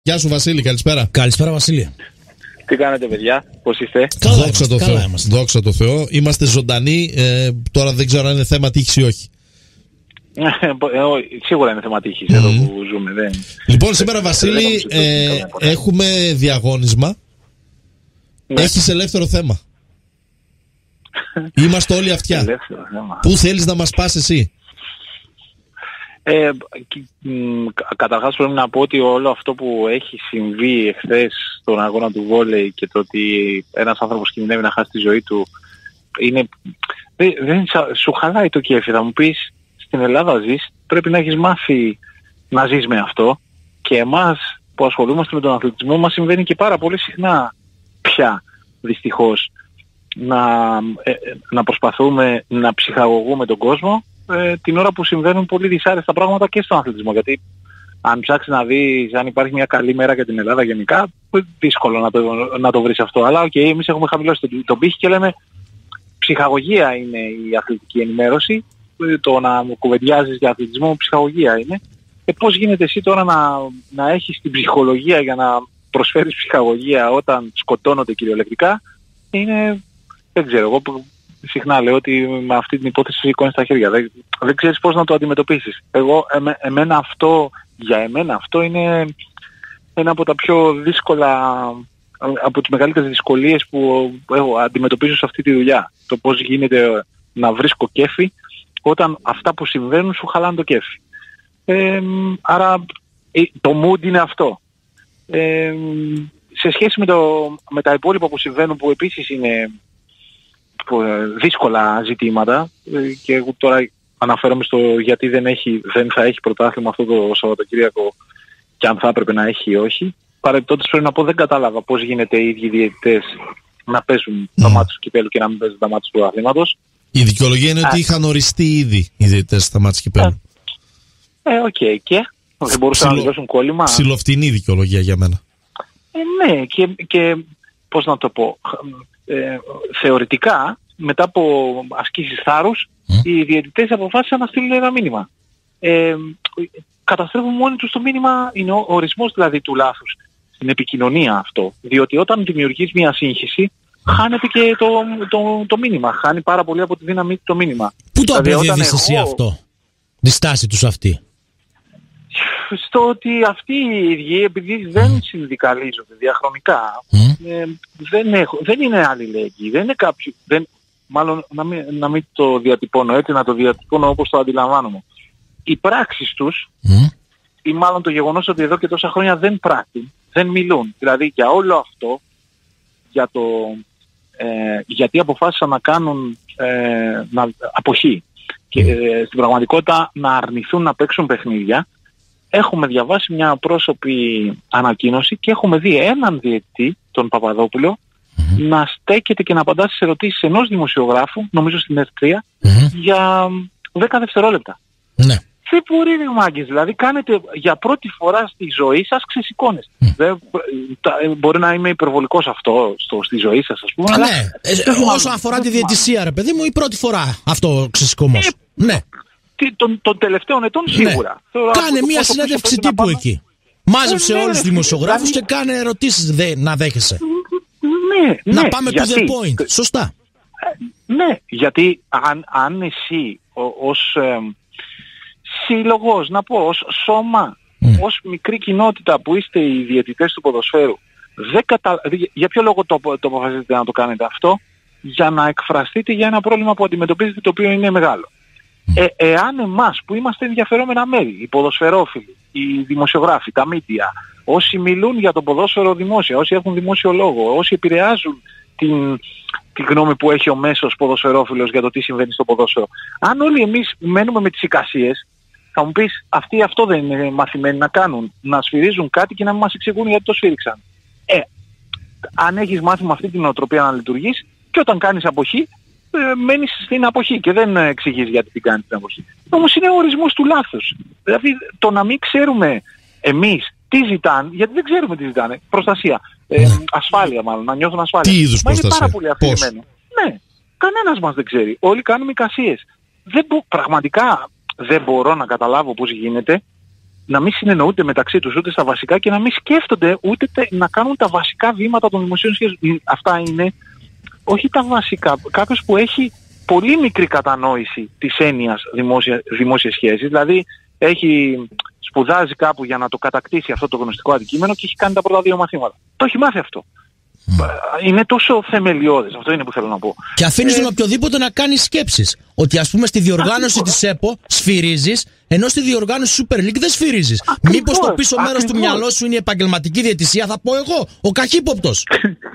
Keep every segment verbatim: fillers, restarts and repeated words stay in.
Γεια σου Βασίλη, καλησπέρα. Καλησπέρα Βασίλη. Τι κάνετε παιδιά, πώς είστε? Καλά Δόξα είμαστε, τω καλά Θεώ. είμαστε. Δόξα τω Θεώ. Είμαστε ζωντανοί. Ε, τώρα δεν ξέρω αν είναι θέμα τύχης ή όχι. Σίγουρα είναι θέμα τύχης mm. εδώ που ζούμε. Δεν... Λοιπόν, σήμερα Βασίλη ε, έχουμε διαγώνισμα. Ναι. Έχεις ελεύθερο θέμα. Είμαστε όλοι αυτιά. Πού θέλεις να μας πας εσύ? Ε, καταρχάς πρέπει να πω ότι όλο αυτό που έχει συμβεί εχθές στον αγώνα του βόλεϊ και το ότι ένας άνθρωπος κινδυνεύει να χάσει τη ζωή του είναι, δεν, δεν σου χαλάει το κέφι. Θα μου πεις, στην Ελλάδα ζεις, πρέπει να έχεις μάθει να ζεις με αυτό, και εμάς που ασχολούμαστε με τον αθλητισμό μας συμβαίνει και πάρα πολύ συχνά πια δυστυχώς να, ε, να προσπαθούμε να ψυχαγωγούμε τον κόσμο ε, την ώρα που συμβαίνουν πολύ δυσάρεστα πράγματα και στον αθλητισμό. Γιατί αν ψάξεις να δεις αν υπάρχει μια καλή μέρα για την Ελλάδα γενικά, δύσκολο να το, να το βρεις αυτό. Αλλά okay, εμείς έχουμε χαμηλώσει τον, τον πύχη και λέμε ψυχαγωγία είναι η αθλητική ενημέρωση, το να κουβεντιάζεις για αθλητισμό ψυχαγωγία είναι. Και πώς γίνεται εσύ τώρα να, να έχεις την ψυχολογία για να προσφέρεις ψυχαγωγία όταν σκοτώνονται κυριολεκτικά? Είναι, δεν ξέρω, εγώ συχνά λέω ότι με αυτή την υπόθεση σηκώνεις τα χέρια. Δεν, δεν ξέρεις πώς να το αντιμετωπίσεις. Εγώ, εμέ, εμένα αυτό, για εμένα αυτό είναι ένα από τα πιο δύσκολα, από τις μεγαλύτερες δυσκολίες που έχω, αντιμετωπίζω σε αυτή τη δουλειά. Το πώς γίνεται να βρίσκω κέφι όταν αυτά που συμβαίνουν σου χαλάνε το κέφι. Ε, άρα το mood είναι αυτό. Ε, σε σχέση με, το, με τα υπόλοιπα που συμβαίνουν, που επίσης είναι δύσκολα ζητήματα, και εγώ τώρα αναφέρομαι στο γιατί δεν, έχει, δεν θα έχει πρωτάθλημα αυτό το Σαββατοκύριακο και αν θα έπρεπε να έχει ή όχι. Παρεπτόντως πρέπει να πω, δεν κατάλαβα πώς γίνεται οι ίδιοι διαιτητές να παίζουν mm. τα μάτια του κυπέλλου και να μην παίζουν τα μάτια του πρωταθλήματος. Η δικαιολογία είναι Α. ότι είχαν οριστεί ήδη οι διαιτητές στα μάτια του κυπέλλου. Ε, οκ, okay. Και δεν μπορούσαν Ψιλο... να δώσουν κόλλημα. Ψιλοφτινή δικαιολογία για μένα. Ε, ναι, και, και πώς να το πω, ε, θεωρητικά μετά από ασκήσεις θάρρους mm. οι διαιτητές αποφάσισαν να στείλουν ένα μήνυμα. Ε, καταστρέφουν μόνοι τους το μήνυμα, είναι ο ορισμός δηλαδή του λάθους στην επικοινωνία αυτό. Διότι όταν δημιουργείς μια σύγχυση, χάνεται και το, το, το μήνυμα. Χάνει πάρα πολύ από τη δύναμη το μήνυμα. Πού το δηλαδή, αποδίδεις εσύ εγώ... αυτό, τη στάση τους αυτή? Στο ότι αυτοί οι ίδιοι, επειδή δεν συνδικαλίζονται διαχρονικά, mm. ε, δεν, έχω, δεν είναι αλληλέγγυοι, δεν είναι κάποιο, δεν, μάλλον να μην, να μην το διατυπώνω έτσι, να το διατυπώνω όπως το αντιλαμβάνομαι. Οι πράξεις τους, mm. ή μάλλον το γεγονός ότι εδώ και τόσα χρόνια δεν πράττουν, δεν μιλούν. Δηλαδή για όλο αυτό, για το, ε, γιατί αποφάσισαν να κάνουν ε, να, αποχή και ε, στην πραγματικότητα να αρνηθούν να παίξουν παιχνίδια. Έχουμε διαβάσει μια απρόσωπη ανακοίνωση και έχουμε δει έναν διαιτητή, τον Παπαδόπουλο, mm-hmm. να στέκεται και να απαντά στις ερωτήσεις ενός δημοσιογράφου, νομίζω στην Εφ τρία, mm-hmm. για δέκα δευτερόλεπτα. Ναι. Δεν μπορεί, ρε μάγκες, δηλαδή κάνετε για πρώτη φορά στη ζωή σας ξεσηκώνεστε. Mm. Δεν, μπορεί να είμαι υπερβολικός αυτό στο, στη ζωή σας, ας πούμε. Αλλά, ναι, ε, όσο αφορά τη διαιτησία, ρε παιδί μου, η πρώτη φορά αυτό ξεσηκωμός. Ε, ναι. Των, των τελευταίων ετών σίγουρα. Ναι. Τώρα, κάνε μια συνέντευξη τύπου πάμε... εκεί. Μάζεψε ε, ναι, όλους τους δημοσιογράφους δηλαδή... και κάνε ερωτήσεις δε, να δέχεσαι. Ναι, να ναι, πάμε γιατί... to the point. Σωστά. Ε, ναι, γιατί αν, αν εσύ ο, ως ε, σύλλογος, να πω, ως σώμα, mm. ως μικρή κοινότητα που είστε οι διαιτητές του ποδοσφαίρου, δεν κατα... για ποιο λόγο το, το αποφασίζετε να το κάνετε αυτό? Για να εκφραστείτε για ένα πρόβλημα που αντιμετωπίζετε, το οποίο είναι μεγάλο. Ε, εάν εμάς που είμαστε ενδιαφερόμενα μέρη, οι ποδοσφαιρόφιλοι, οι δημοσιογράφοι, τα μίντια, όσοι μιλούν για το ποδόσφαιρο δημόσια, όσοι έχουν δημόσιο λόγο, όσοι επηρεάζουν την, την γνώμη που έχει ο μέσος ποδοσφαιρόφιλος για το τι συμβαίνει στο ποδόσφαιρο, αν όλοι εμείς μένουμε με τις εικασίες, θα μου πεις αυτοί αυτό δεν είναι μαθημένοι να κάνουν, να σφυρίζουν κάτι και να μην μας εξηγούν γιατί το σφύριξαν. Ε, αν έχεις μάθει με αυτή την νοοτροπία να λειτουργείς και όταν κάνεις αποχή, μένεις στην αποχή και δεν εξηγείς γιατί την κάνεις την αποχή. Όμως είναι ο ορισμός του λάθους. Δηλαδή το να μην ξέρουμε εμείς τι ζητάνε, γιατί δεν ξέρουμε τι ζητάνε. Προστασία. Ε, ασφάλεια μάλλον, να νιώθουν ασφάλεια. Τι είδους προστασία? Είναι πάρα πολύ αφηρημένο. Ναι, κανένας μας δεν ξέρει. Όλοι κάνουμε εικασίες. Δεν μπο, πραγματικά δεν μπορώ να καταλάβω πώς γίνεται να μην συνεννοούνται μεταξύ τους ούτε στα βασικά και να μην σκέφτονται ούτε τε, να κάνουν τα βασικά βήματα των δημοσίων σχέσεων. Αυτά είναι όχι τα βασικά. Κάποιος που έχει πολύ μικρή κατανόηση της έννοιας δημόσια, δημόσιες σχέσεις, δηλαδή έχει, σπουδάζει κάπου για να το κατακτήσει αυτό το γνωστικό αντικείμενο και έχει κάνει τα πρώτα δύο μαθήματα. Το έχει μάθει αυτό. Mm. Είναι τόσο θεμελιώδες, αυτό είναι που θέλω να πω. Και αφήνεις ε... τον οποιοδήποτε να κάνει σκέψεις. Ότι ας πούμε στη διοργάνωση της ΕΠΟ σφυρίζεις, ενώ στη διοργάνωση Super League δεν σφυρίζεις. Μήπως το πίσω ακριβώς. μέρος του μυαλό σου είναι η επαγγελματική διαιτησία, θα πω εγώ, ο καχύποπτος.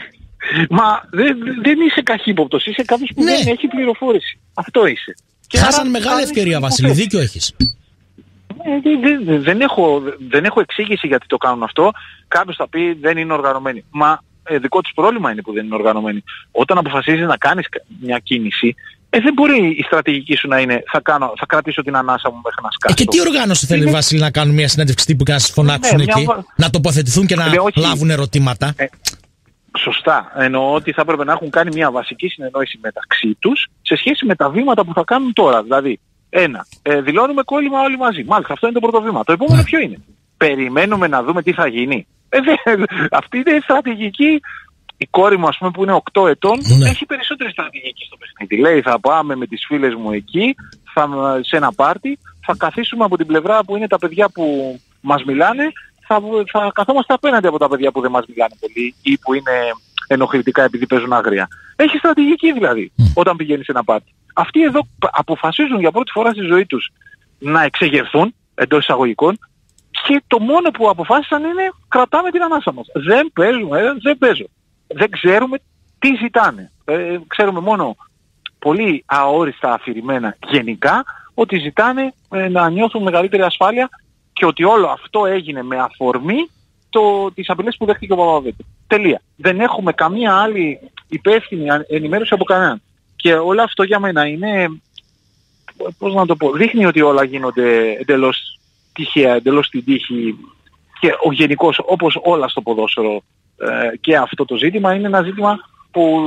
Μα δεν, δεν είσαι καχύποπτος, είσαι κάποιος που ναι. δεν έχει πληροφόρηση. Αυτό είσαι. Χάσαν άρα, μεγάλη ευκαιρία, Βασίλη, δίκιο έχεις. Ε, δεν, δεν, δεν, έχω, δεν έχω εξήγηση γιατί το κάνουν αυτό. Κάποιος θα πει δεν είναι οργανωμένοι. Μα ε, δικό τους πρόβλημα είναι που δεν είναι οργανωμένοι. Όταν αποφασίζεις να κάνεις μια κίνηση, ε, δεν μπορεί η στρατηγική σου να είναι θα, κάνω, θα κρατήσω την ανάσα μου μέχρι να σκάσω. Ε, και τι οργάνωση θέλει, είναι... Βασίλη, να κάνουν μια συνέντευξη τύπου και να σας φωνάξουν ναι, εκεί, μια... να τοποθετηθούν και να ε, λάβουν ερωτήματα. Ε, Σωστά. Εννοώ ότι θα έπρεπε να έχουν κάνει μια βασική συνεννόηση μεταξύ τους σε σχέση με τα βήματα που θα κάνουν τώρα. Δηλαδή, ένα, ε, δηλώνουμε κόλλημα όλοι μαζί. Μάλιστα, αυτό είναι το πρώτο βήμα. Το επόμενο ποιο είναι? Περιμένουμε να δούμε τι θα γίνει. Ε, δε, αυτή είναι στρατηγική. Η κόρη μου, ας πούμε, που είναι οκτώ ετών, ναι. έχει περισσότερη στρατηγική στο παιχνίδι. Λέει, θα πάμε με τις φίλες μου εκεί, θα, σε ένα πάρτι, θα καθίσουμε από την πλευρά που είναι τα παιδιά που μας μιλάνε, θα, θα καθόμαστε απέναντι από τα παιδιά που δεν μας μιλάνε πολύ ή που είναι ενοχλητικά επειδή παίζουν άγρια. Έχει στρατηγική δηλαδή, mm. όταν πηγαίνει σε ένα πάρτι. Αυτοί εδώ αποφασίζουν για πρώτη φορά στη ζωή τους να εξεγερθούν, εντός εισαγωγικών, και το μόνο που αποφάσισαν είναι κρατάμε την ανάσα μας. Δεν παίζουμε, δεν παίζω. Δεν ξέρουμε τι ζητάνε. Ε, ξέρουμε μόνο πολύ αόριστα αφηρημένα γενικά ότι ζητάνε ε, να νιώθουν μεγαλύτερη ασφάλεια και ότι όλο αυτό έγινε με αφορμή το, τις απειλές που δέχτηκε ο Παπαβέτου. Τελεία. Δεν έχουμε καμία άλλη υπεύθυνη ενημέρωση από κανέναν. Και όλο αυτό για μένα είναι, πώς να το πω, δείχνει ότι όλα γίνονται εντελώς τυχαία, εντελώς στην τύχη και ο γενικός, όπως όλα στο ποδόσφαιρο ε, και αυτό το ζήτημα είναι ένα ζήτημα που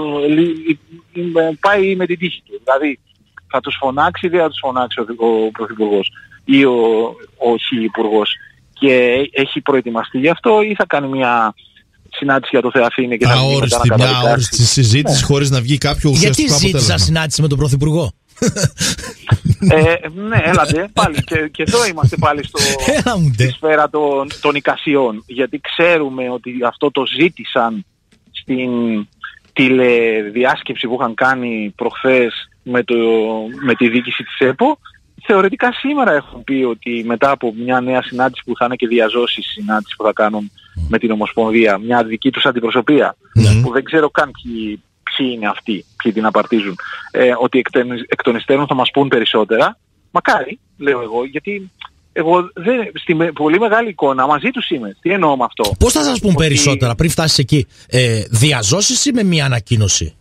πάει με την τύχη του. Δηλαδή θα τους φωνάξει ή δεν θα τους φωνάξει ο, ο Πρωθυπουργός ή ο, ο Υφυπουργός και έχει προετοιμαστεί γι' αυτό ή θα κάνει μια συνάντηση για το Θεαθήνε και θα βγει μετά να καταδικάσει. Μια αόριστη συζήτηση ναι. χωρίς να βγει κάποιο ουσιαστικό αποτέλεσμα. Γιατί ζήτησα συνάντηση με τον Πρωθυπουργό? ε, ναι, έλατε πάλι και, και εδώ είμαστε πάλι στο, στη σφαίρα των, των εικασιών, γιατί ξέρουμε ότι αυτό το ζήτησαν στην τηλεδιάσκεψη που είχαν κάνει προχθές με, το, με τη διοίκηση της ΕΠΟ. Θεωρητικά σήμερα έχουν πει ότι μετά από μια νέα συνάντηση που θα είναι και διαζώσεις συνάντηση που θα κάνουν με την Ομοσπονδία, μια δική τους αντιπροσωπεία mm. που δεν ξέρω καν ποιοι, ποιοι είναι αυτοί, ποιοι την απαρτίζουν, ε, ότι εκ, εκ των υστέρων θα μας πούν περισσότερα. Μακάρι, λέω εγώ, γιατί εγώ δεν, στη με, πολύ μεγάλη εικόνα μαζί τους είμαι. Τι εννοώ με αυτό? Πώς θα σας πούν ότι... περισσότερα πριν φτάσεις εκεί? Ε, διαζώσεις ή με μια ανακοίνωση?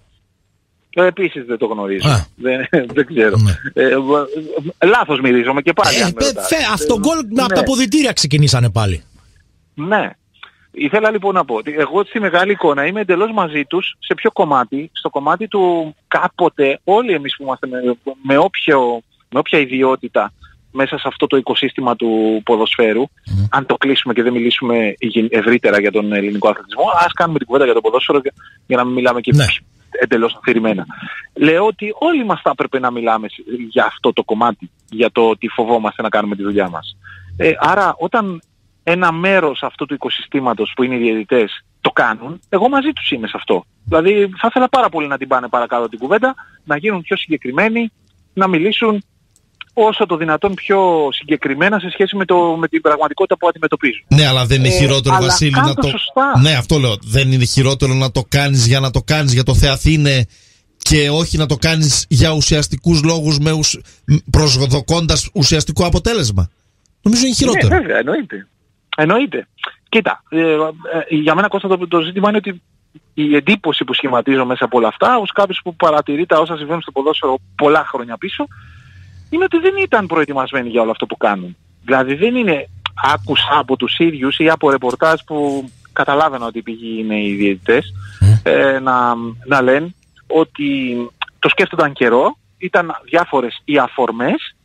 Ε, επίσης δεν το γνωρίζω. Δεν, δεν ξέρω. Ναι. Ε, ε, ε, λάθος μυρίζομαι και πάλι. Ε, αν ε, φε, αυτό γκολ ναι. από τα αποδυτήρια ξεκινήσανε πάλι. Ναι. Ήθελα λοιπόν να πω ότι εγώ στη μεγάλη εικόνα είμαι εντελώς μαζί τους. Σε ποιο κομμάτι? Στο κομμάτι του κάποτε όλοι εμείς που είμαστε με, με, όποιο, με όποια ιδιότητα μέσα σε αυτό το οικοσύστημα του ποδοσφαίρου, mm. αν το κλείσουμε και δεν μιλήσουμε ευρύτερα για τον ελληνικό αθλητισμό, ας κάνουμε την κουβέντα για το ποδόσφαιρο για, για να μην μιλάμε και ναι. εντελώς αφηρημένα. Λέω ότι όλοι μας θα έπρεπε να μιλάμε για αυτό το κομμάτι, για το ότι φοβόμαστε να κάνουμε τη δουλειά μας. Ε, άρα όταν ένα μέρος αυτού του οικοσυστήματος που είναι οι διαιτητές το κάνουν, εγώ μαζί τους είμαι σε αυτό. Δηλαδή θα ήθελα πάρα πολύ να την πάνε παρακάτω την κουβέντα, να γίνουν πιο συγκεκριμένοι, να μιλήσουν όσο το δυνατόν πιο συγκεκριμένα σε σχέση με, το, με την πραγματικότητα που αντιμετωπίζουν. Ναι, αλλά δεν είναι χειρότερο, ε, Βασίλη, να το... Σωστά. Ναι, αυτό λέω. Δεν είναι χειρότερο να το κάνεις για να το κάνεις για το Θεαθήνε και όχι να το κάνεις για ουσιαστικούς λόγους με ουσ... προσδοκώντας ουσιαστικό αποτέλεσμα? Νομίζω είναι χειρότερο. Ναι, βέβαια, εννοείται. Εννοείται. Κοίτα, ε, ε, για μένα, Κώστα, το, το ζήτημα είναι ότι η εντύπωση που σχηματίζω μέσα από όλα αυτά, ως κάποιος που παρατηρεί τα όσα συμβαίνουν στο ποδόσφαιρο πολλά χρόνια πίσω, είναι ότι δεν ήταν προετοιμασμένοι για όλο αυτό που κάνουν. Δηλαδή δεν είναι, άκουσα από τους ίδιους ή από ρεπορτάζ που καταλάβαινα ότι η πηγή είναι οι διαιτητές, mm. ε, να, να λένε ότι το σκέφτονταν καιρό, ήταν διάφορες οι αφορμές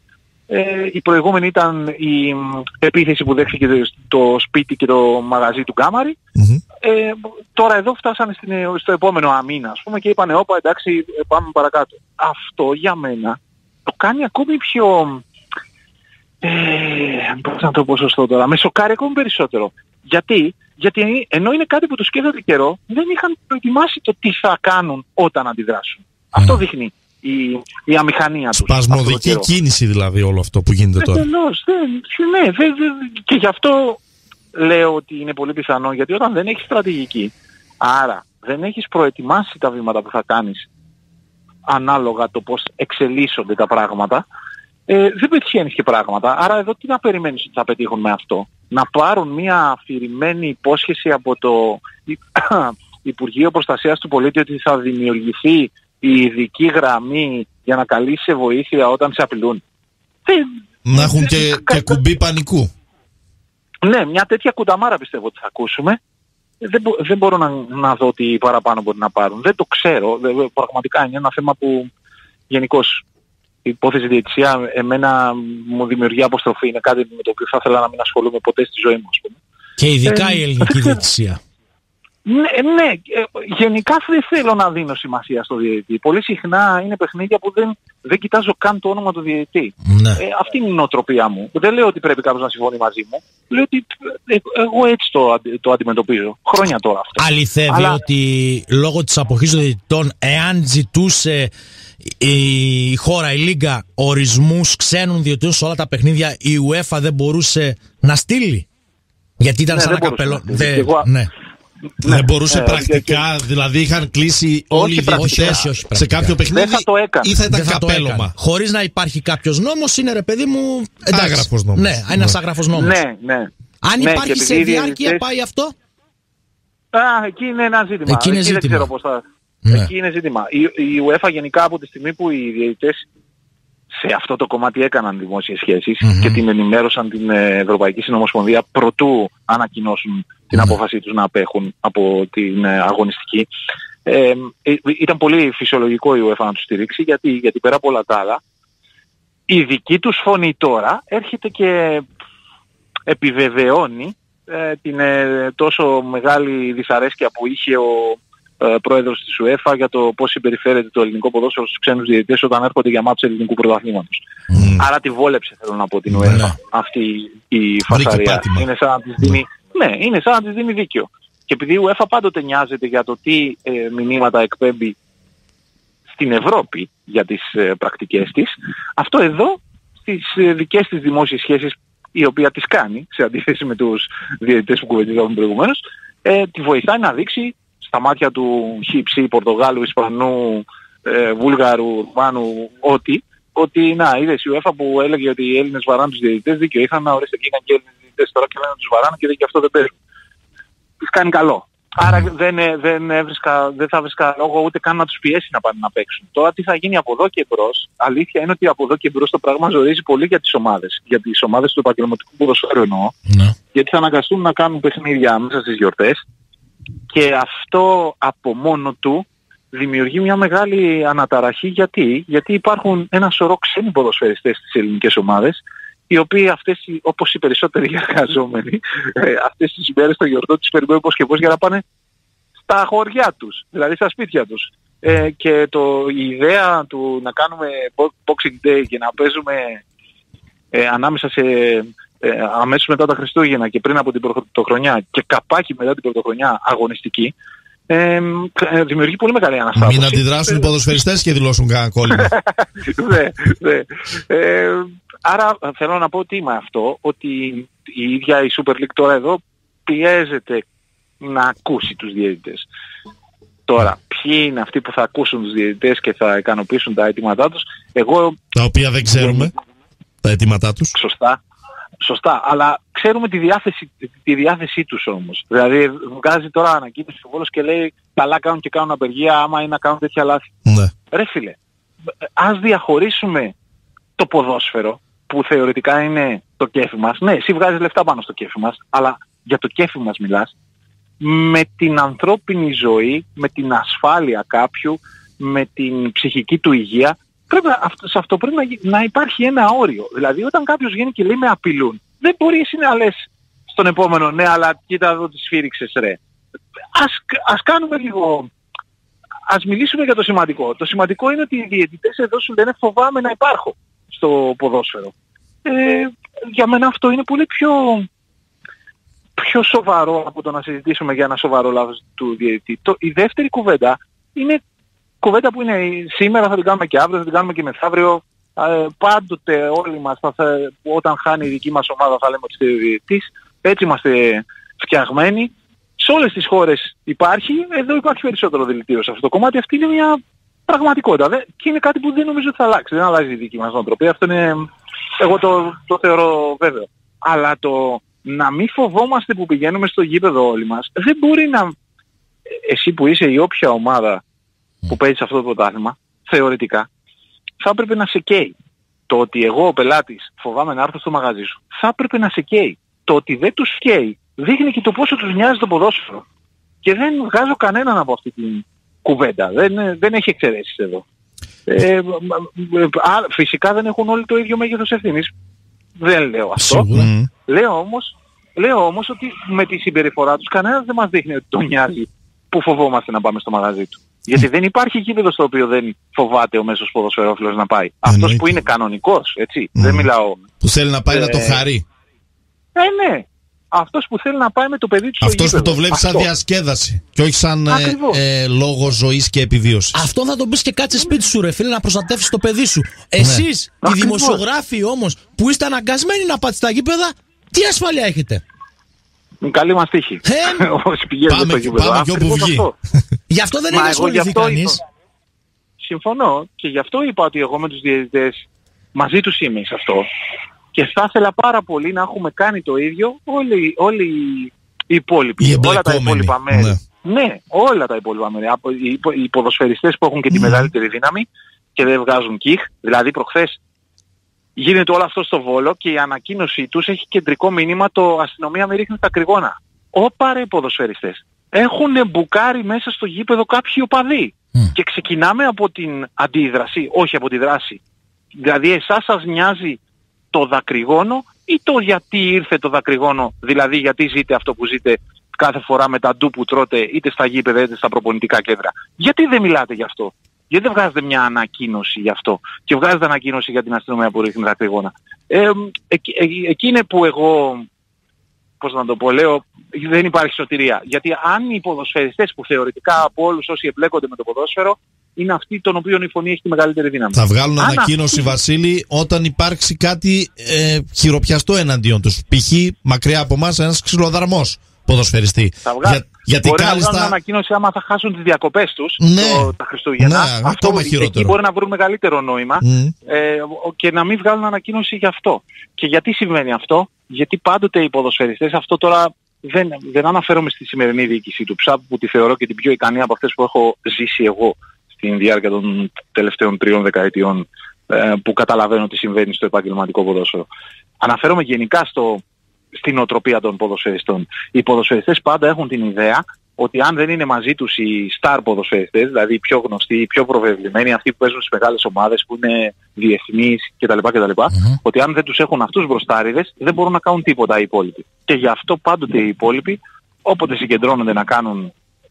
Ε, η προηγούμενη ήταν η επίθεση που δέχθηκε το σπίτι και το μαγαζί του Γκάμαρη. Mm-hmm. Ε, τώρα εδώ φτάσανε στην, στο επόμενο αμήνα, ας πούμε, και είπανε όπα εντάξει πάμε παρακάτω. Αυτό για μένα το κάνει ακόμη πιο... Ε, πώς να το πω σωστό τώρα, με σοκάρει ακόμη περισσότερο. Γιατί, γιατί ενώ είναι κάτι που το σκέφτονται καιρό, δεν είχαν προετοιμάσει το τι θα κάνουν όταν αντιδράσουν. Mm. Αυτό δείχνει η, η αμηχανία τους. Σπασμωδική κίνηση δηλαδή όλο αυτό που γίνεται τώρα. Εντελώς, ναι, ναι, δε, δε, και γι' αυτό λέω ότι είναι πολύ πιθανό, γιατί όταν δεν έχεις στρατηγική, άρα δεν έχεις προετοιμάσει τα βήματα που θα κάνεις ανάλογα το πώς εξελίσσονται τα πράγματα, ε, δεν πετυχαίνεις και πράγματα. Άρα εδώ τι να περιμένεις ότι θα πετύχουν με αυτό? Να πάρουν μια αφηρημένη υπόσχεση από το Υπουργείο Προστασίας του Πολίτη ότι θα δημιουργηθεί η ειδική γραμμή για να καλείς σε βοήθεια όταν σε απειλούν. Να έχουν και, και κουμπί πανικού. Ναι, μια τέτοια κουνταμάρα πιστεύω ότι θα ακούσουμε. Δεν, μπο, δεν μπορώ να, να δω τι παραπάνω μπορεί να πάρουν. Δεν το ξέρω. Δεν, πραγματικά είναι ένα θέμα που γενικώς η υπόθεση διαιτησία εμένα μου δημιουργεί αποστροφή. Είναι κάτι με το οποίο θα ήθελα να μην ασχολούμαι ποτέ στη ζωή μου. Ας πούμε. Και ειδικά ε, η ελληνική διαιτησία. Ναι, ναι, γενικά δεν θέλω να δίνω σημασία στο διαιτητή. Πολύ συχνά είναι παιχνίδια που δεν, δεν κοιτάζω καν το όνομα του διαιτητή. Ναι. Ε, αυτή είναι η νοοτροπία μου. Δεν λέω ότι πρέπει κάποιος να συμφωνεί μαζί μου. Λέω ότι ε, εγώ έτσι το, το αντιμετωπίζω. Χρόνια τώρα αυτό. Αληθεύει Αλλά... ότι λόγω της αποχής των διαιτητών, εάν ζητούσε η χώρα, η Λίγκα, ορισμούς ξένων διαιτητών σε όλα τα παιχνίδια, η UEFA δεν μπορούσε να στείλει? Γιατί ήταν ναι, σαν ένα καπέλο. Δεν... Ναι. Ναι, δεν μπορούσε ε, πρακτικά, και... δηλαδή είχαν κλείσει όλοι οι διαιτητές σε κάποιο παιχνίδι θα το έκανε. Ή θα ήταν καπέλωμα. Χωρίς να υπάρχει κάποιος νόμος, είναι ρε παιδί μου. Άγραφος νόμος. Ναι, ένας ναι. άγραφος νόμος. Ναι, ναι. Αν ναι, υπάρχει σε διάρκεια, διαιτητές... πάει αυτό. Α, εκεί είναι ένα ζήτημα. Εκεί είναι εκεί ζήτημα. Δεν ξέρω πώς θα... ναι. Εκεί είναι ζήτημα. Η, η UEFA γενικά από τη στιγμή που οι διαιτητές σε αυτό το κομμάτι έκαναν δημόσιες σχέσεις mm-hmm. και την ενημέρωσαν την Ευρωπαϊκή Συνομοσπονδία προτού ανακοινώσουν την mm-hmm. απόφασή τους να απέχουν από την αγωνιστική. Ε, ήταν πολύ φυσιολογικό η UEFA να τους στηρίξει, γιατί, γιατί πέρα από όλα τα άλλα η δική τους φωνή τώρα έρχεται και επιβεβαιώνει ε, την ε, τόσο μεγάλη δυσαρέσκεια που είχε ο Uh, πρόεδρος της UEFA για το πώς συμπεριφέρεται το ελληνικό ποδόσφαιρο στους ξένους διαιτητές όταν έρχονται για μάτς ελληνικού πρωταθλήματος. Mm. Άρα τη βόλεψε, θέλω να πω, την UEFA mm. αυτή η φασαρία. Είναι σαν να της δίνει, mm. ναι, είναι σαν να της δίνει δίκιο. Και επειδή η UEFA πάντοτε νοιάζεται για το τι ε, μηνύματα εκπέμπει στην Ευρώπη για τις ε, πρακτικές της, αυτό εδώ στις ε, δικές της δημόσιες σχέσεις, η οποία τις κάνει, σε αντίθεση με τους διαιτητές που κουβεντίζαμε προηγουμένως, ε, τη βοηθάει να δείξει στα μάτια του Χιψή, Πορτογάλου, Ισπανού, ε, Βούλγαρου, Ρουμάνου, ό,τι, ότι να, είδες η UEFA που έλεγε ότι οι Έλληνες βαράνε τους διαιτητές, δίκιο είχαν, να ορίστε και είχαν και Έλληνες διαιτητές τώρα και λένε να τους βαράνε και, και αυτό δεν παίζουν. Τις κάνει καλό. Άρα δεν, δεν, έβρισκα, δεν θα βρίσκα λόγο ούτε καν να τους πιέσει να πάνε να παίξουν. Τώρα τι θα γίνει από εδώ και μπρος, αλήθεια είναι ότι από εδώ και μπρος το πράγμα ζορίζει πολύ για τις ομάδες. Για τις ομάδες του επαγγελματικού ποδοσφαίρου εννοώ, ναι. Γιατί θα αναγκαστούν να κάνουν παιχνίδια μέσα στις γιορτές. Και αυτό από μόνο του δημιουργεί μια μεγάλη αναταραχή. Γιατί, Γιατί υπάρχουν ένα σωρό ξένοι ποδοσφαιριστές στις ελληνικές ομάδες, οι οποίοι αυτές, όπως οι περισσότεροι εργαζόμενοι, αυτές τις ημέρες των γιορτών τους περιμένουν πώς και πώς για να πάνε στα χωριά τους, δηλαδή στα σπίτια τους. Ε, και το, η ιδέα του να κάνουμε Boxing Day και να παίζουμε ε, ανάμεσα σε... Ε, αμέσως μετά τα Χριστούγεννα και πριν από την πρωτοχρονιά και καπάκι μετά την πρωτοχρονιά αγωνιστική, ε, ε, δημιουργεί πολύ μεγάλη αναστάτωση. Μην αντιδράσουν οι ποδοσφαιριστές και δηλώσουν κανένα κόλλημα. Ναι, ναι. Ε, άρα θέλω να πω ότι με αυτό, ότι η ίδια η Super League τώρα εδώ πιέζεται να ακούσει τους διαιτητές. Τώρα, ποιοι είναι αυτοί που θα ακούσουν τους διαιτητές και θα ικανοποιήσουν τα αιτήματά τους, εγώ... Τα οποία δεν ξέρουμε, τα αιτήματά τους. Σωστά. Σωστά, αλλά ξέρουμε τη διάθεση, τη διάθεσή τους όμως. Δηλαδή βγάζει τώρα ανακοίνωση ο Βόλος και λέει καλά κάνουν και κάνουν απεργία άμα είναι να κάνουν τέτοια λάθη. Ναι. Ρε φίλε, ας διαχωρίσουμε το ποδόσφαιρο που θεωρητικά είναι το κέφι μας. Ναι, εσύ βγάζεις λεφτά πάνω στο κέφι μας, αλλά για το κέφι μας μιλάς. Με την ανθρώπινη ζωή, με την ασφάλεια κάποιου, με την ψυχική του υγεία πρέπει να, σε αυτό πρέπει να, να υπάρχει ένα όριο. Δηλαδή όταν κάποιος βγαίνει και λέει με απειλούν, δεν μπορεί εσύ να λες στον επόμενο, ναι αλλά κοίτα εδώ τη σφύριξες ρε. Ας, ας κάνουμε λίγο, ας μιλήσουμε για το σημαντικό. Το σημαντικό είναι ότι οι διαιτητές εδώ σου λένε φοβάμαι να υπάρχω στο ποδόσφαιρο. Ε, για μένα αυτό είναι πολύ πιο, πιο σοβαρό από το να συζητήσουμε για ένα σοβαρό λάθος του διαιτητή. Το, η δεύτερη κουβέντα είναι κουβέντα που είναι σήμερα, θα την κάνουμε και αύριο, θα την κάνουμε και μεθαύριο. Ε, πάντοτε όλοι μας θα, όταν χάνει η δική μας ομάδα θα λέμε ότι είστε διαιτητής. Έτσι είμαστε φτιαγμένοι. Σε όλες τις χώρες υπάρχει, εδώ υπάρχει περισσότερο δηλητήριο σε αυτό το κομμάτι. Αυτή είναι μια πραγματικότητα. Δε, και είναι κάτι που δεν νομίζω ότι θα αλλάξει. Δεν αλλάζει η δική μας νοοτροπία. Αυτό είναι, εγώ το, το θεωρώ βέβαιο. Αλλά το να μην φοβόμαστε που πηγαίνουμε στο γήπεδο όλοι μας, δεν μπορεί να... Εσύ που είσαι η όποια ομάδα που παίζει σε αυτό το πρωτάθλημα, θεωρητικά, θα έπρεπε να σε καίει. Το ότι εγώ ο πελάτης φοβάμαι να έρθω στο μαγαζί σου, θα έπρεπε να σε καίει. Το ότι δεν τους καίει, δείχνει και το πόσο τους νοιάζει το ποδόσφαιρο. Και δεν βγάζω κανέναν από αυτή την κουβέντα. Δεν, δεν έχει εξαιρέσεις εδώ. Ε, α, φυσικά δεν έχουν όλοι το ίδιο μέγεθος ευθύνης. Δεν λέω αυτό. Mm. Λέω όμως, λέω όμως ότι με τη συμπεριφορά τους κανένας δεν μας δείχνει ότι τον νοιάζει που φοβόμαστε να πάμε στο μαγαζί του. Γιατί δεν υπάρχει γήπεδο στο οποίο δεν φοβάται ο μέσος ποδοσφαιρόφιλος να πάει. Αυτός mm. που είναι κανονικός, έτσι. Mm. Δεν μιλάω... Που θέλει να πάει ε, να το χαρεί. Ε, ναι. Αυτός που θέλει να πάει με το παιδί του στο Αυτός γήπεδο. που το βλέπει σαν διασκέδαση και όχι σαν ε, ε, λόγο ζωής και επιβίωσης. Αυτό θα τον πεις και κάτσε σπίτι σου ρε φίλε να προστατεύσεις το παιδί σου. Εσείς ναι. οι δημοσιογράφοι όμως που είστε αναγκασμένοι να πάτε στα γήπεδα, τι ασφάλεια έχετε? Καλή μας τύχη. Ε, όσοι πηγαίνουν στο γήπεδο. Πάμε και όπου βγει. Γι' αυτό δεν έχει ασχοληθεί κανείς. Συμφωνώ και γι' αυτό είπα ότι εγώ με τους διαιτητές μαζί τους είμαι σε αυτό. Και θα ήθελα πάρα πολύ να έχουμε κάνει το ίδιο όλοι, όλοι οι υπόλοιποι. Οι όλα τα υπόλοιπα μέρη. Ναι. ναι, όλα τα υπόλοιπα μέρη. Οι, οι ποδοσφαιριστές που έχουν και τη μεγαλύτερη δύναμη και δεν βγάζουν κιχ. Δηλαδή προχθές γίνεται όλο αυτό στο Βόλο και η ανακοίνωσή τους έχει κεντρικό μήνυμα το αστυνομία με ρίχνει τα κρυγόνα. Όπα ρε ποδοσφαιριστές. Έχουν μπουκάρει μέσα στο γήπεδο κάποιοι οπαδοί. Mm. Και ξεκινάμε από την αντίδραση, όχι από τη δράση. Δηλαδή εσάς σας νοιάζει το δακρυγόνο ή το γιατί ήρθε το δακρυγόνο, δηλαδή γιατί ζείτε αυτό που ζείτε κάθε φορά με τα ντου που τρώτε είτε στα γήπεδα είτε στα προπονητικά κέντρα. Γιατί δεν μιλάτε γι' αυτό? Γιατί δεν βγάζετε μια ανακοίνωση γι' αυτό και βγάζετε ανακοίνωση για την αστυνομία που ρίχνει δακρυγόνα? Ε, εκεί, ε, εκεί είναι που εγώ, πώς να το πω, λέω, δεν υπάρχει σωτηρία. Γιατί αν οι ποδοσφαιριστές που θεωρητικά από όλους όσοι εμπλέκονται με το ποδόσφαιρο είναι αυτοί των οποίων η φωνή έχει τη μεγαλύτερη δύναμη. Θα βγάλουν αν ανακοίνωση, αυτή... Βασίλη, όταν υπάρξει κάτι ε, χειροπιαστό εναντίον τους. Π.χ. μακριά από εμάς ένας ξυλοδαρμός ποδοσφαιριστή. Θα βγάλουν. Για, γιατί μπορεί κάλλιστα... να βγάλουν ανακοίνωση άμα θα χάσουν τις διακοπές τους ναι. το, τα Χριστούγεννα. Ναι, αυτό εκεί μπορεί να βρουν μεγαλύτερο νόημα mm. ε, και να μην βγάλουν ανακοίνωση γι' αυτό. Και γιατί συμβαίνει αυτό? Γιατί πάντοτε οι ποδοσφαιριστές, αυτό τώρα δεν, δεν αναφέρομαι στη σημερινή διοίκηση του ΨΑΠ που τη θεωρώ και την πιο ικανή από αυτές που έχω ζήσει εγώ στην διάρκεια των τελευταίων τριών δεκαετιών ε, που καταλαβαίνω τι συμβαίνει στο επαγγελματικό ποδόσφαιρο. Αναφέρομαι γενικά στο, στην οτροπία των ποδοσφαιριστών. Οι ποδοσφαιριστές πάντα έχουν την ιδέα ότι αν δεν είναι μαζί τους οι star ποδοσφαιριστές, δηλαδή οι πιο γνωστοί, οι πιο προβεβλημένοι, αυτοί που παίζουν στις μεγάλες ομάδες που είναι διεθνείς κτλ. κτλ mm-hmm. ότι αν δεν τους έχουν αυτούς μπροστάριδες δεν μπορούν να κάνουν τίποτα οι υπόλοιποι. Και γι' αυτό πάντοτε οι υπόλοιποι όποτε συγκεντρώνονται να κάνουν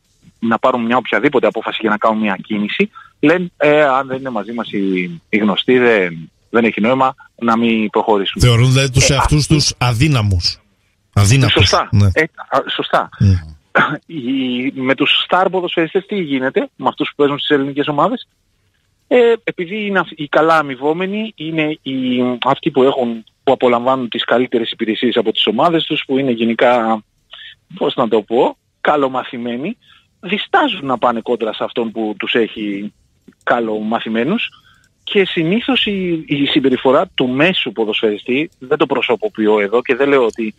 να πάρουν μια οποιαδήποτε απόφαση για να κάνουν μια κίνηση, λένε ε, αν δεν είναι μαζί μας οι, οι γνωστοί δεν, δεν έχει νόημα να μην προχωρήσουν. Θεωρούν δηλαδή τους ε, εαυτούς α, τους αδύναμους. Αδύνατους. Σωστά. Ναι. Ε, α, σωστά. Mm. οι, με τους star ποδοσφαιριστές τι γίνεται, με αυτούς που παίζουν στις ελληνικές ομάδες? Ε, επειδή είναι οι καλά αμοιβόμενοι, είναι οι, αυτοί που, έχουν, που απολαμβάνουν τις καλύτερες υπηρεσίες από τις ομάδες τους, που είναι γενικά, πώς να το πω, καλομαθημένοι, διστάζουν να πάνε κόντρα σε αυτόν που τους έχει καλομαθημένους και συνήθως η, η συμπεριφορά του μέσου ποδοσφαιριστή, δεν το προσωποποιώ εδώ και δεν λέω ότι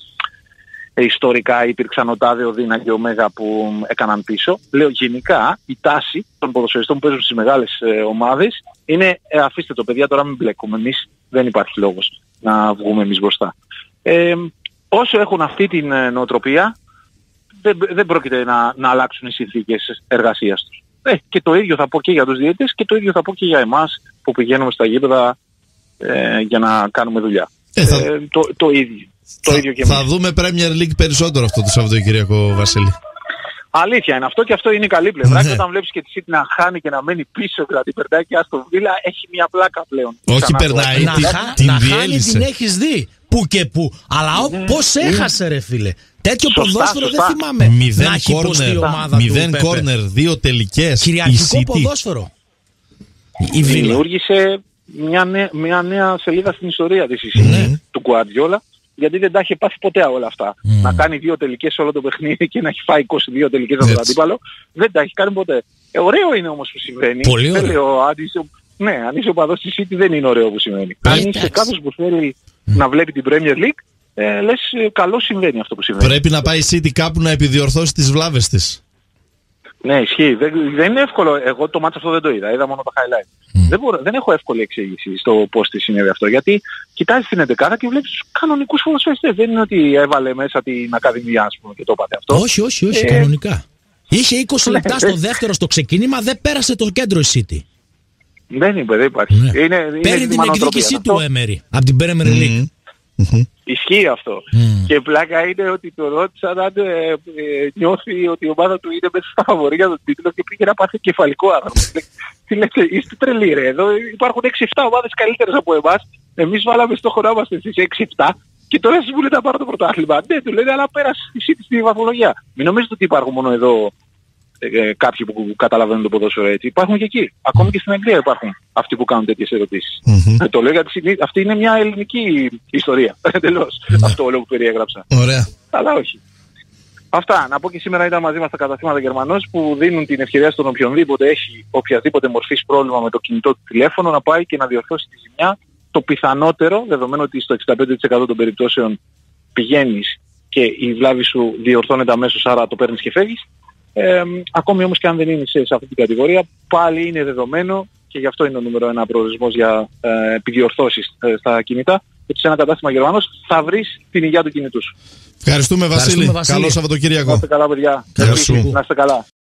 ε, ιστορικά υπήρξαν ο Τάδε, ο Δίνα και ο Μέγα που έκαναν πίσω. Λέω γενικά η τάση των ποδοσφαιριστών που παίζουν στις μεγάλες ε, ομάδες είναι ε, αφήστε το παιδιά τώρα μην μπλέκουμε εμείς, δεν υπάρχει λόγος να βγούμε εμείς μπροστά. Ε, όσο έχουν αυτή την ε, νοοτροπία δεν, δεν πρόκειται να, να αλλάξουν οι συνθήκες εργασίας τους. Ε, και το ίδιο θα πω και για τους διαιτητές και το ίδιο θα πω και για εμάς που πηγαίνουμε στα γήπεδα ε, για να κάνουμε δουλειά. Ε, θα... ε, το, το ίδιο. Το θα, ίδιο και θα δούμε Premier League περισσότερο αυτό το Σαββατοκύριακο, Βασίλη. Αλήθεια είναι αυτό και αυτό είναι η καλή πλευρά. Ναι. Και όταν βλέπεις και τη City να χάνει και να μένει πίσω, δηλαδή περνάει και άστο Βίλα, έχει μια πλάκα πλέον. Όχι Ξανά περνάει, το... την, να, χα, την να χάνει διέλυσε. την έχεις δει. Πού και πού. Αλλά Ναι, πώς ναι. έχασε ρε φίλε. Τέτοιο Σωστά, ποδόσφαιρο σωστά. δεν θυμάμαι. Μηδέν να έχει υποστεί η κόρνερ, ομάδα μηδέν του Πέπε. κόρνερ, δύο τελικές. Κυριαρχικό Η City. ποδόσφαιρο. Η Βίλα. Δημιούργησε μια νέα, μια νέα σελίδα στην ιστορία της η City, Ναι. του Guardiola, γιατί δεν τα είχε πάθει ποτέ όλα αυτά. Mm. Να κάνει δύο τελικές σε όλο το παιχνίδι και να έχει φάει είκοσι δύο τελικές από τον Έτσι. αντίπαλο, δεν τα έχει κάνει ποτέ. Ε, ωραίο είναι όμως που συμβαίνει. Πολύ Δεν ωραίο. λέω, αν είσαι, ναι, αν είσαι οπαδός της City δεν είναι ωραίο που συμβαίνει. Ε, αν εντάξει. είσαι κάποιος που θέλει να βλέπει την Premier League, ε, λες ε, καλό συμβαίνει αυτό που συμβαίνει. Πρέπει να πάει η City κάπου να επιδιορθώσει τις βλάβες της. Ναι, ισχύει. Δεν, δεν είναι εύκολο. Εγώ το μάτσο αυτό δεν το είδα. Είδα μόνο το highlight. Mm. Δεν, μπορώ, δεν έχω εύκολη εξήγηση στο πώς τη συνέβη αυτό. Γιατί κοιτάζεις την εντεκάδα και βλέπεις τους κανονικούς ποδοσφαιριστές. Δεν είναι ότι έβαλε μέσα την Ακαδημία, ας πούμε, και το είπατε αυτό. Όχι, όχι, όχι, Ε, κανονικά. Είχε είκοσι ναι, λεπτά δεν- στο δεύτερο στο ξεκίνημα, δεν πέρασε το κέντρο η City. Δεν είπε, δεν υπάρχει. Ναι. Είναι, είναι Παίρνει την ζητημανοτροπία. εκδίκησή Αυτό του Έμερι από την Premier League. Μμμ. Μμμ. Ισχύει αυτό. Mm. Και πλάκα είναι ότι το ρώτησαν αν ε, ε, νιώθει ότι η ομάδα του είναι μέσα στα φαβορία για τον τίτλο και πήγε να πάθει κεφαλικό άνθρωπο. Τι λέτε, είστε τρελοί ρε. Εδώ υπάρχουν έξι εφτά ομάδες καλύτερες από εμάς. Εμείς βάλαμε στο χώρο μας στις έξι εφτά και τώρα εσείς μου λέτε να πάρω το πρωτάθλημα. Ναι, του λένε, αλλά πέρασε στη City στη βαθμολογία. Μην νομίζετε ότι υπάρχουν μόνο εδώ ε, κάποιοι που καταλαβαίνουν το ποδόσφαιρο έτσι. Υπάρχουν και εκεί. Ακόμη και στην Αγγλία υπάρχουν αυτοί που κάνουν τέτοιες ερωτήσεις. Μμμ. Ε, το λέω γιατί αυτή είναι μια ελληνική ιστορία. Εντελώς. Αυτό όλο που περιέγραψα. Ωραία. Αλλά όχι. Αυτά. Να πω και σήμερα ήταν μαζί μας τα καταστήματα Γερμανός που δίνουν την ευκαιρία στον οποιονδήποτε έχει οποιαδήποτε μορφής πρόβλημα με το κινητό του τηλέφωνο να πάει και να διορθώσει τη ζημιά. Το πιθανότερο, δεδομένου ότι στο εξήντα πέντε τοις εκατό των περιπτώσεων πηγαίνεις και η βλάβη σου διορθώνεται αμέσως, άρα το παίρνεις και φεύγεις. Ε, ακόμη όμως και αν δεν είναι σε, σε αυτή την κατηγορία, πάλι είναι δεδομένο και γι' αυτό είναι ο νούμερο ένα προορισμός για ε, επιδιορθώσεις ε, στα κινητά, ότι σε ένα κατάστημα Γερμανός θα βρεις την υγεία του κινητού σου. Ευχαριστούμε, Βασίλη. Ευχαριστούμε, Βασίλη. Καλό Να Σαββατοκύριακο. είστε καλά, παιδιά. Γεια σου. Να είστε καλά.